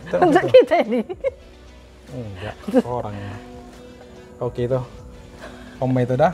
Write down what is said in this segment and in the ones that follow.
Untuk kita ini. Enggak, orang. Oke itu. Om itu dah.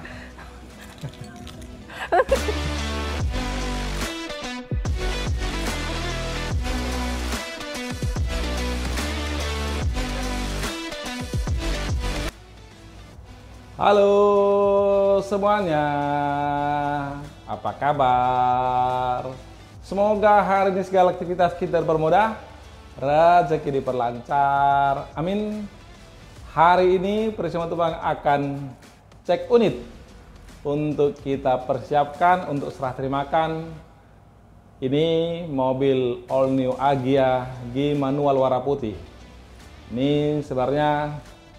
Halo semuanya, apa kabar? Semoga hari ini segala aktivitas kita dipermudah, rezeki diperlancar, amin. Hari ini Prisma Tubang akan cek unit untuk kita persiapkan untuk serah terimakan. Ini mobil all new Agya G manual warna putih. Ini sebenarnya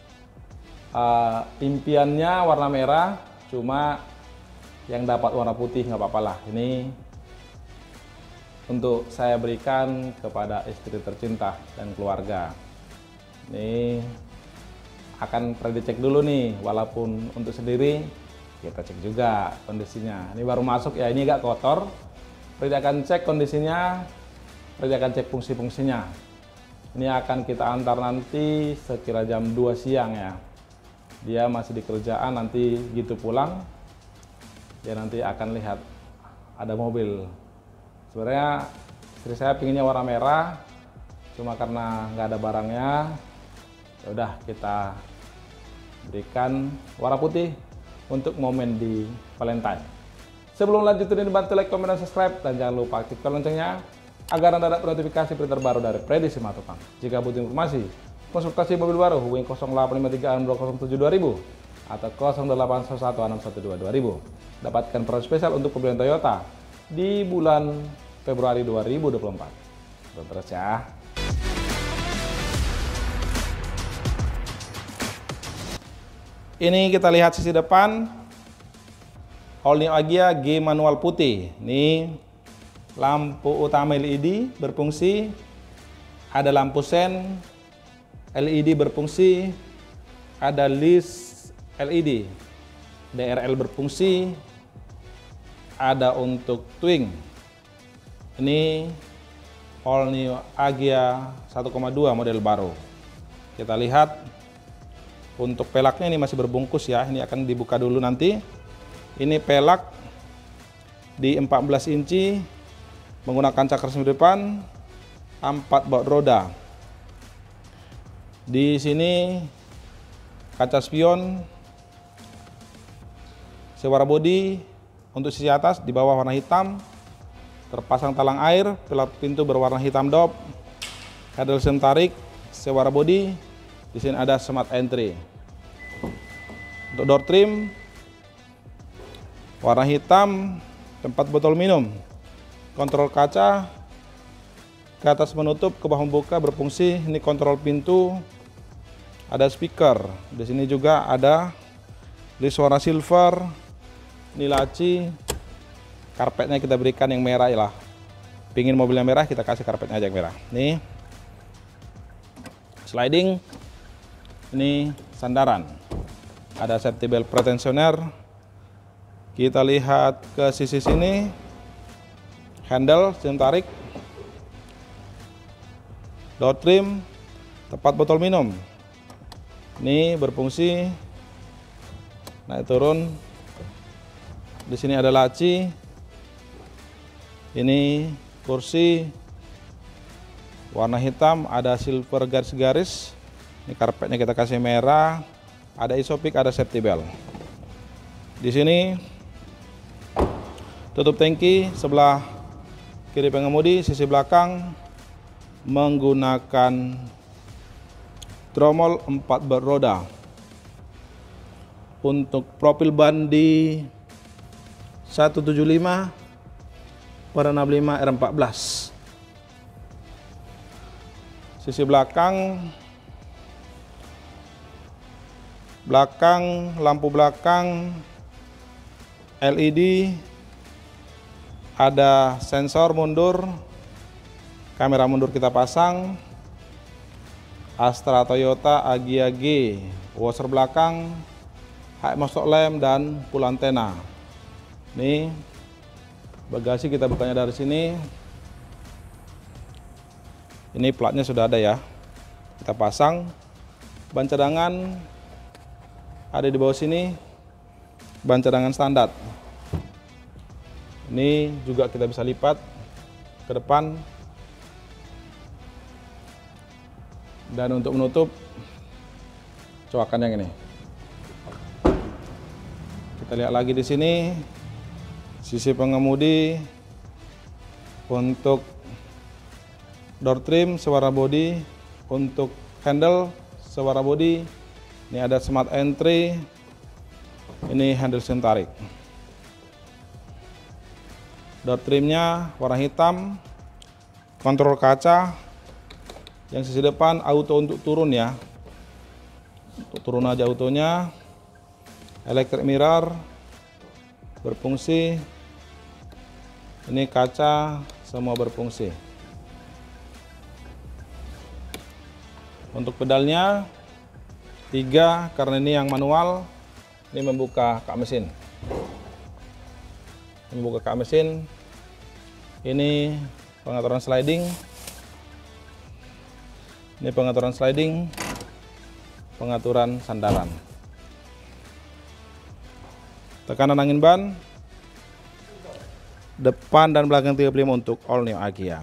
impiannya warna merah, cuma yang dapat warna putih nggak apa-apa lah. Ini untuk saya berikan kepada istri tercinta dan keluarga. Ini akan perlu dicek dulu nih, walaupun untuk sendiri kita cek juga kondisinya. Ini baru masuk ya, ini agak kotor. Perlu akan cek kondisinya, perlu akan cek fungsi-fungsinya. Ini akan kita antar nanti sekira jam 2 siang ya. Dia masih di kerjaan, nanti gitu pulang dia nanti akan lihat ada mobil. Sebenarnya istri saya pinginnya warna merah, cuma karena nggak ada barangnya, ya udah kita berikan warna putih untuk momen di Valentine. Sebelum lanjutin ini, bantu like, komen, dan subscribe, dan jangan lupa aktifkan loncengnya agar Anda dapat notifikasi berita terbaru dari Prediksi Matupang. Jika butuh informasi konsultasi mobil baru, hubungi 0853-2007-2000 atau 0811-612-2000. Dapatkan promo spesial untuk pembelian Toyota di bulan Februari 2024. Terus ya. Ini kita lihat sisi depan all new Agya G manual putih. Ini lampu utama LED berfungsi, ada lampu sen LED berfungsi, ada list LED, DRL berfungsi, ada untuk twing. Ini all new Agya 1,2 model baru. Kita lihat untuk pelaknya ini masih berbungkus ya, ini akan dibuka dulu nanti. Ini pelak di 14 inci menggunakan cakar semi depan, 4 baut roda. Di sini kaca spion sewarna bodi, untuk sisi atas di bawah warna hitam, terpasang talang air, pelat pintu berwarna hitam dop, handle sem tarik sewarna bodi. Di sini ada smart entry. Untuk door trim warna hitam, tempat botol minum, kontrol kaca ke atas menutup, ke bawah membuka berfungsi. Ini kontrol pintu, ada speaker. Di sini juga ada list warna silver. Ini laci, karpetnya kita berikan yang merah ya lah. Pingin mobilnya merah, kita kasih karpetnya aja yang merah. Nih sliding, ini sandaran, ada safety belt pretensioner. Kita lihat ke sisi sini, handle sem tarik, door trim, tempat botol minum. Ini berfungsi naik turun. Di sini ada laci. Ini kursi warna hitam, ada silver garis-garis. Ini karpetnya kita kasih merah. Ada isopik, ada safety belt. Di sini tutup tangki sebelah kiri pengemudi, sisi belakang menggunakan tromol 4 baut roda. Untuk profil ban di 175 pada 65 R14. Sisi belakang lampu belakang LED, ada sensor mundur, kamera mundur kita pasang. Astra Toyota Agya G, washer belakang, high masuk lem, dan full antena. Nih bagasi kita bukanya dari sini. Ini platnya sudah ada ya, kita pasang. Ban cadangan ada di bawah sini, ban cadangan standar. Ini juga kita bisa lipat ke depan. Dan untuk menutup, coakan yang ini. Kita lihat lagi di sini, sisi pengemudi untuk door trim sewarna body, untuk handle sewarna body. Ini ada smart entry, ini handle mesin tarik. Door trimnya warna hitam, kontrol kaca, yang sisi depan auto untuk turun ya, untuk turun aja autonya. Electric mirror berfungsi, ini kaca semua berfungsi. Untuk pedalnya 3, karena ini yang manual. Ini membuka kak mesin, membuka kak mesin. Ini pengaturan sliding, ini pengaturan sliding, pengaturan sandaran. Tekanan angin ban depan dan belakang 35 untuk all new Agya.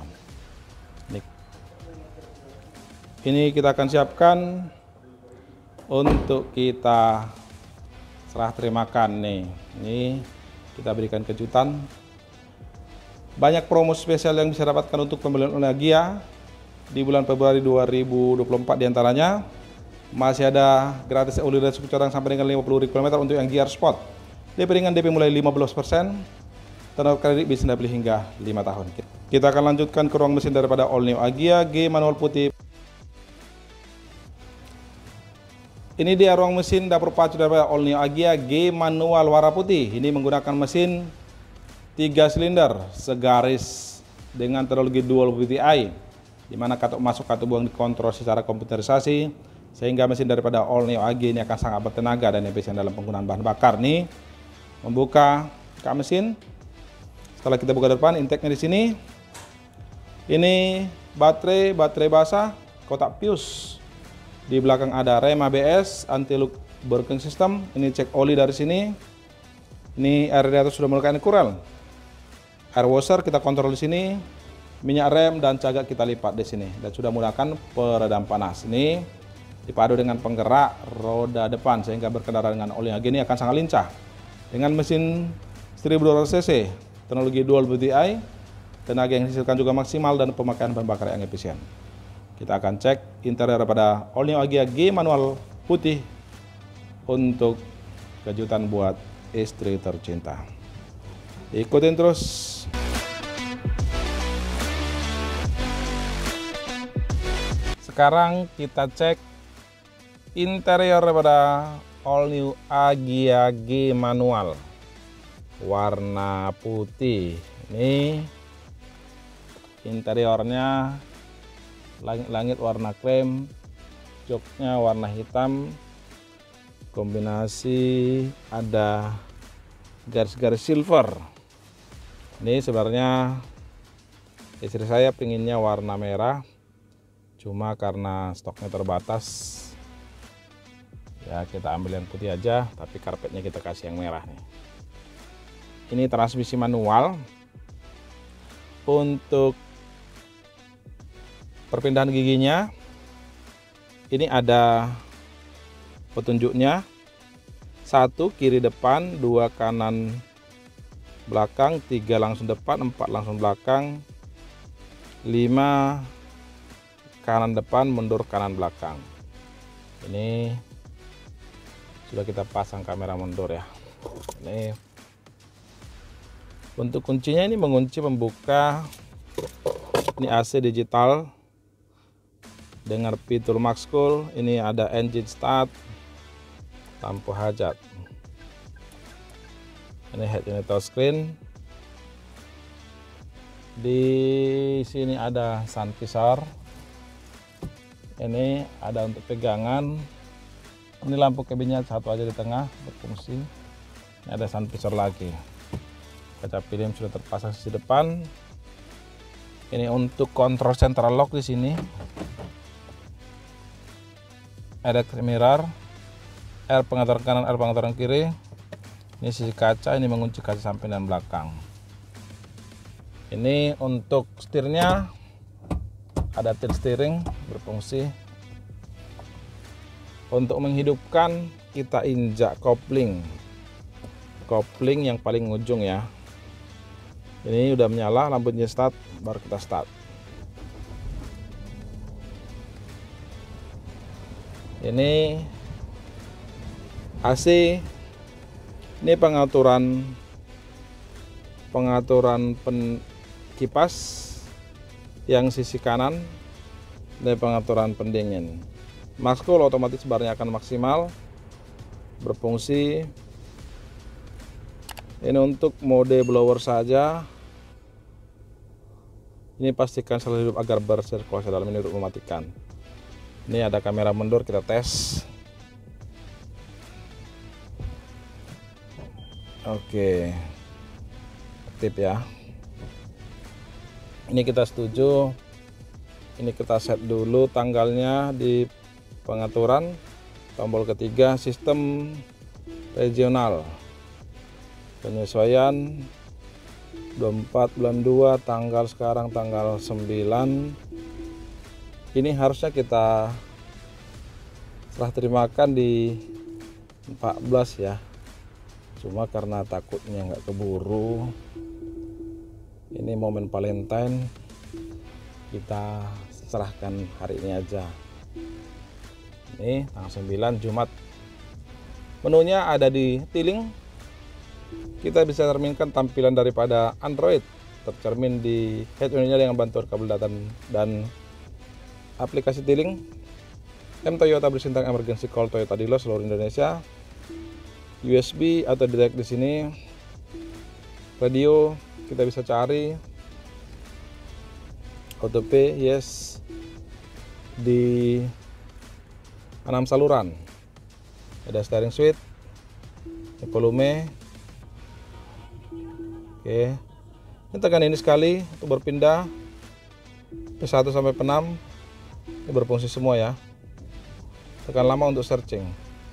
Ini kita akan siapkan untuk kita serah terimakan nih. Ini kita berikan kejutan. Banyak promo spesial yang bisa dapatkan untuk pembelian all new Agya di bulan Februari 2024, diantaranya masih ada gratis oli dan suku cadang sampai dengan 50.000 km untuk yang Gear Sport. DP ringan, DP mulai 15%, tenor kredit bisa dibeli hingga 5 tahun. Kita akan lanjutkan ke ruang mesin daripada all new Agya G manual putih. Ini dia ruang mesin dapur pacu daripada all new Agya G manual warna putih. Ini menggunakan mesin 3 silinder segaris dengan teknologi dual VTI, di mana katup masuk katup buang dikontrol secara komputerisasi, sehingga mesin daripada all new Agya ini akan sangat bertenaga dan efisien dalam penggunaan bahan bakar. Nih, membuka kak mesin. Setelah kita buka depan, intake-nya di sini. Ini baterai basah, kotak fuse. Di belakang ada rem ABS, anti loop braking system. Ini cek oli dari sini. Ini air radiator sudah mulai kurang. Air washer kita kontrol di sini. Minyak rem dan cagak kita lipat di sini. Dan sudah menggunakan peredam panas. Ini dipadu dengan penggerak roda depan sehingga berkendara dengan all new Agya ini akan sangat lincah. Dengan mesin 1200 cc, teknologi dual VTI, tenaga yang dihasilkan juga maksimal dan pemakaian bahan bakar yang efisien. Kita akan cek interior pada all new Agya G manual putih untuk kejutan buat istri tercinta. Ikutin terus. Sekarang kita cek interior daripada all new Agya G manual warna putih. Ini interiornya langit-langit warna krem, joknya warna hitam, kombinasi ada garis-garis silver. Ini sebenarnya istri saya pinginnya warna merah, cuma karena stoknya terbatas ya kita ambil yang putih aja, tapi karpetnya kita kasih yang merah nih. Ini transmisi manual. Untuk perpindahan giginya ini ada petunjuknya, 1 kiri depan, 2 kanan belakang, 3 langsung depan, 4 langsung belakang, 5 kanan depan, mundur kanan belakang. Ini sudah kita pasang kamera mundur ya. Ini untuk kuncinya, ini mengunci membuka. Ini AC digital dengan fitur max cool. Ini ada engine start, lampu hajat. Ini head unit touchscreen. Di sini ada sun visor. Ini ada untuk pegangan. Ini lampu kabinnya satu aja di tengah berfungsi. Ini ada sun visor lagi. Kaca film sudah terpasang sisi depan. Ini untuk kontrol central lock di sini. electric mirror, R pengaturan kanan, R pengaturan kiri. Ini sisi kaca, ini mengunci kaca samping dan belakang. Ini untuk setirnya, ada tilt steering berfungsi. Untuk menghidupkan, kita injak kopling yang paling ujung ya. Ini udah menyala, lampunya start, baru kita start. Ini AC, ini pengaturan kipas yang sisi kanan, dan pengaturan pendingin. Maskul otomatis barnya akan maksimal berfungsi. Ini untuk mode blower saja. Ini pastikan selalu hidup agar bersirkulasi dalam, ini untuk mematikan. Ini ada kamera mundur, kita tes. Oke, aktif ya. Ini kita setuju. Ini kita set dulu tanggalnya di pengaturan. Tombol ketiga, sistem regional. Penyesuaian 24 bulan 2, tanggal sekarang tanggal 9. Ini harusnya kita serah terimakan di 14 ya. Cuma karena takutnya nggak keburu, ini momen Valentine, kita serahkan hari ini aja. Ini tanggal 9 Jumat. Menunya ada di tiling. Kita bisa cerminkan tampilan daripada Android, tercermin di head unitnya dengan bantuan kabel data dan aplikasi tiling. M Toyota bersintang emergency call Toyota dealer seluruh Indonesia. USB atau direct di sini. Radio kita bisa cari. Auto pay yes di 6 saluran. Ada steering switch, volume. Oke, ini tekan ini sekali untuk berpindah P1 sampai P6. Ini berfungsi semua ya. Tekan lama untuk searching.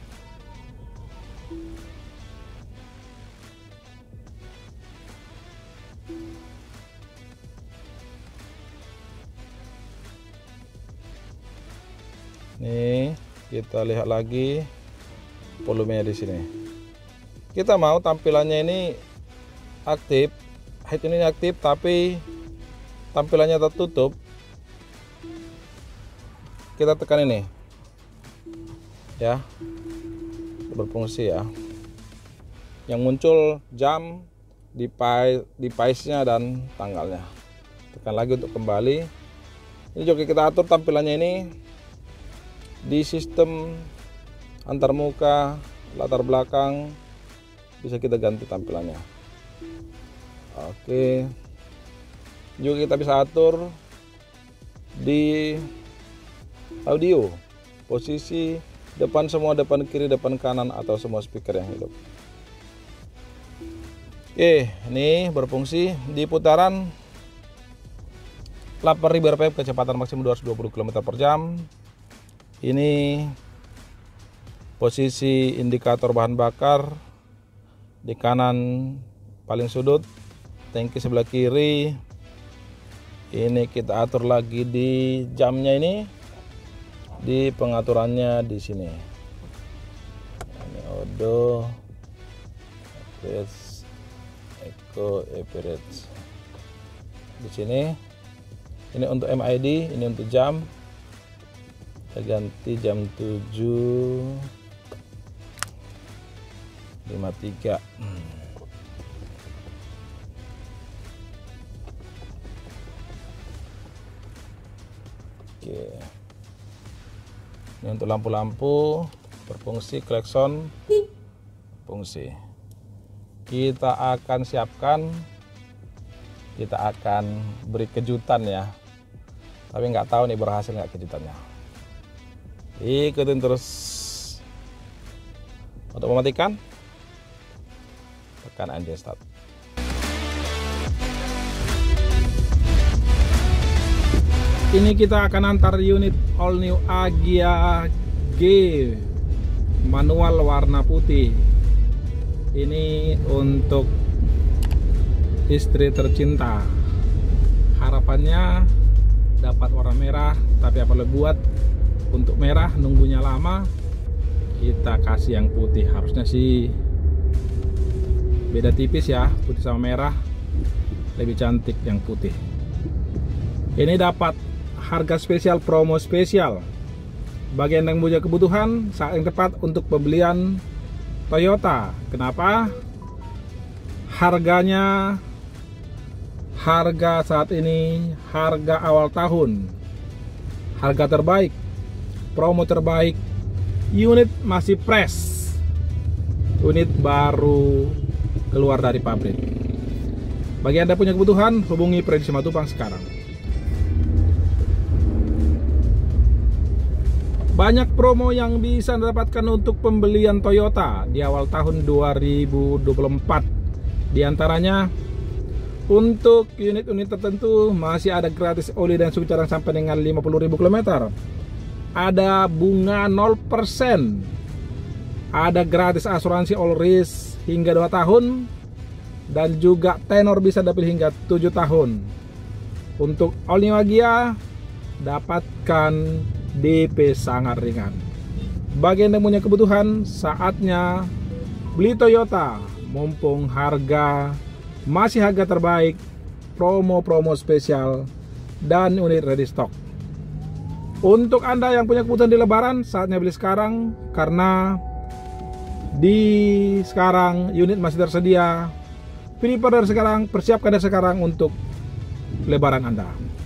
Nih, kita lihat lagi volumenya di sini. Kita mau tampilannya ini aktif, head ini aktif tapi tampilannya tertutup. Kita tekan ini ya, berfungsi ya. Yang muncul jam, device-nya dan tanggalnya. Tekan lagi untuk kembali. Ini juga kita atur tampilannya ini di sistem antar muka, latar belakang, bisa kita ganti tampilannya. Oke, juga kita bisa atur di audio, posisi depan semua, depan kiri, depan kanan, atau semua speaker yang hidup. Oke, ini berfungsi di putaran 8.000 rpm, kecepatan maksimum 220 km/jam. Ini posisi indikator bahan bakar di kanan paling sudut, tangki sebelah kiri. Ini kita atur lagi di jamnya, ini di pengaturannya di sini. Ini odo, average, eco, average. Di sini, ini untuk MID, ini untuk jam. Kita ganti jam 7.53. Oke. Ini untuk lampu-lampu berfungsi, klakson fungsi. Kita akan siapkan, kita akan beri kejutan ya. Tapi nggak tahu nih berhasil nggak kejutannya. Ikutin terus. Untuk mematikan, tekan engine start. Ini kita akan antar unit all new Agya G manual warna putih. Ini untuk istri tercinta. Harapannya dapat warna merah, tapi apa boleh buat, untuk merah nunggunya lama, kita kasih yang putih. Harusnya sih beda tipis ya, putih sama merah, lebih cantik yang putih. Ini dapat harga spesial, promo spesial. Bagi yang punya kebutuhan, saat yang tepat untuk pembelian Toyota. Kenapa? Harga saat ini harga awal tahun, harga terbaik, promo terbaik, unit masih fresh, unit baru keluar dari pabrik. Bagi Anda punya kebutuhan, hubungi Prediksi Matupang sekarang. Banyak promo yang bisa Anda dapatkan untuk pembelian Toyota di awal tahun 2024. Di antaranya, untuk unit-unit tertentu masih ada gratis oli dan suku cadang sampai dengan 50.000 km. Ada bunga 0%. Ada gratis asuransi all risk hingga 2 tahun. Dan juga tenor bisa dapat hingga 7 tahun. Untuk All New Agya, dapatkan DP sangat ringan. Bagi yang punya kebutuhan, saatnya beli Toyota. Mumpung masih harga terbaik, promo-promo spesial, dan unit ready stock. Untuk Anda yang punya kebutuhan di Lebaran, saatnya beli sekarang, karena sekarang unit masih tersedia. Prepare dari sekarang, persiapkan dari sekarang untuk Lebaran Anda.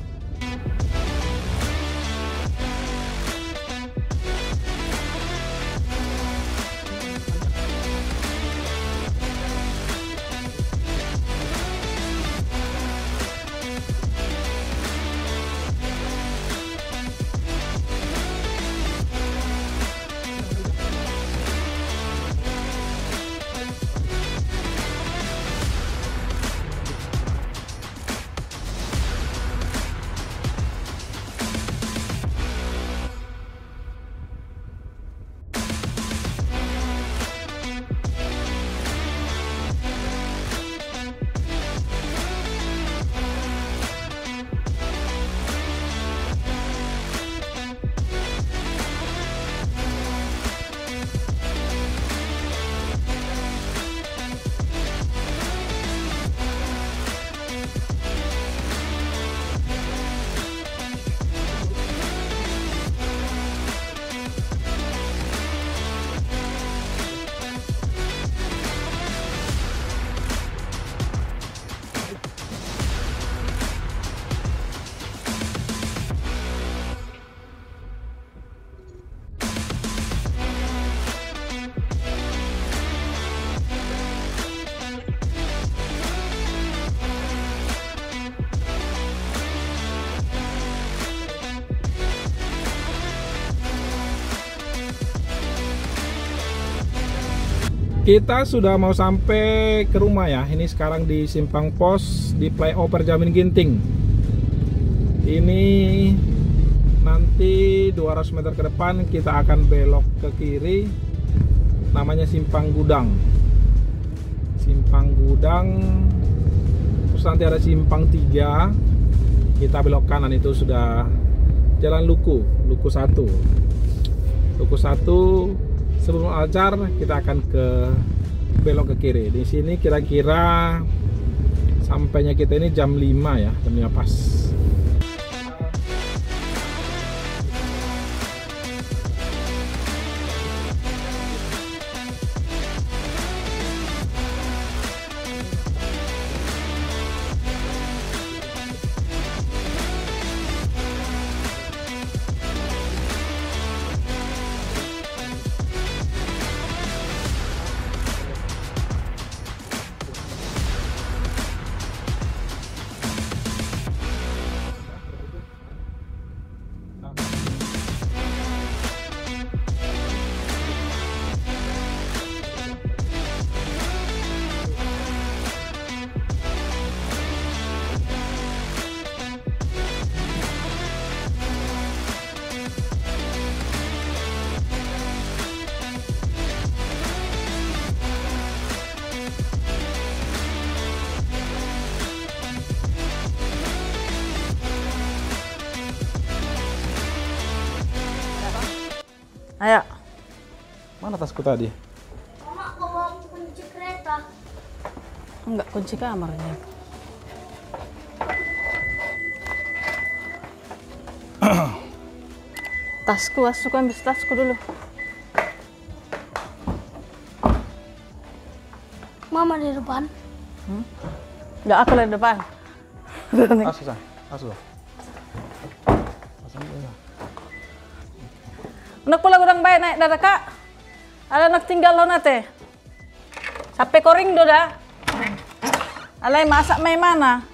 Kita sudah mau sampai ke rumah ya. Ini sekarang di Simpang Pos di flyover Jamin Ginting. Ini nanti 200 meter ke depan kita akan belok ke kiri. Namanya Simpang Gudang. Simpang Gudang. Terus nanti ada Simpang 3. Kita belok kanan, itu sudah Jalan Luku 1. Luku 1. Sebelum Alcar kita akan belok ke kiri. Di sini kira-kira sampainya kita ini jam 5 ya, jam 5 pas. Ayo. Mana tasku tadi? Mama bawa kunci kereta. Enggak, kunci kamarnya. Tasku, aku ambil tasku dulu. Mama di depan. Enggak, aku di depan. Susah. Anak pula kurang baik naik dah kak. Ada anak tinggal lo nate. Sampai koring do dah. Alai masak main mana?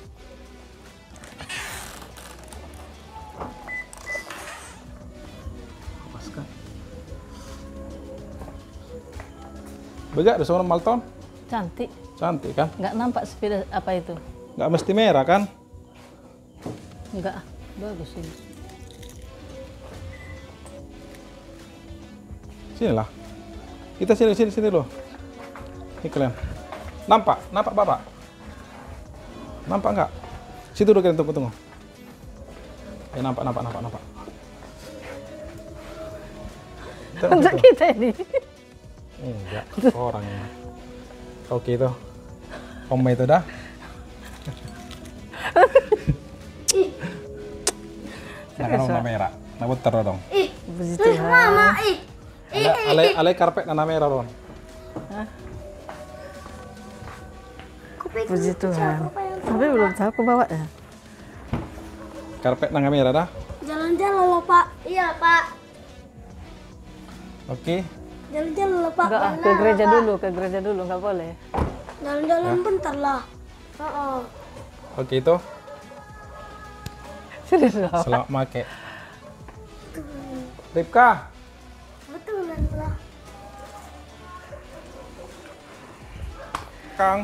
Begak ada seorang Malton. Cantik. Cantik kan? Enggak nampak sepeda apa itu? Nggak mesti merah kan? Enggak, bagus ini. Sini lah. Kita sini loh. Ini kalian. Nampak bapak? Nampak nggak? Situ dulu kalian tunggu. Nampak. Untuk kita ini. Enggak, orangnya. Oke itu. Om itu dah. Nah, warna merah. Nah, putar dong. Puji Tuhan. Mama, Ale karpet nana merah dong. Puji Tuhan. Tapi belum tahu aku bawa ya. Karpet nana merah dah. Jalan-jalan loh Pak. Iya Pak. Oke. Jalan-jalan loh Pak. Enggak, ke gereja dulu, enggak boleh. Jalan-jalan bentar lah. Oke itu. Serius loh. Selamat make. Ripka. Betulan lah. Kang.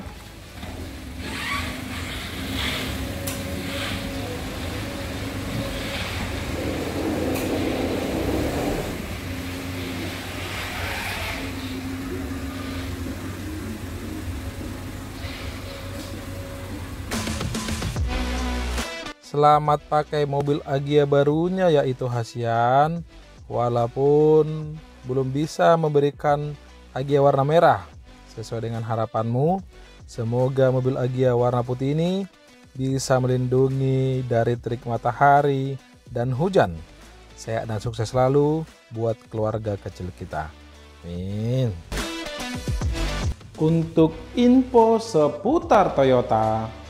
Selamat pakai mobil Agya barunya yaitu Hasian. Walaupun belum bisa memberikan Agya warna merah sesuai dengan harapanmu, semoga mobil Agya warna putih ini bisa melindungi dari terik matahari dan hujan. Sehat dan sukses selalu buat keluarga kecil kita. Amin. Untuk info seputar Toyota,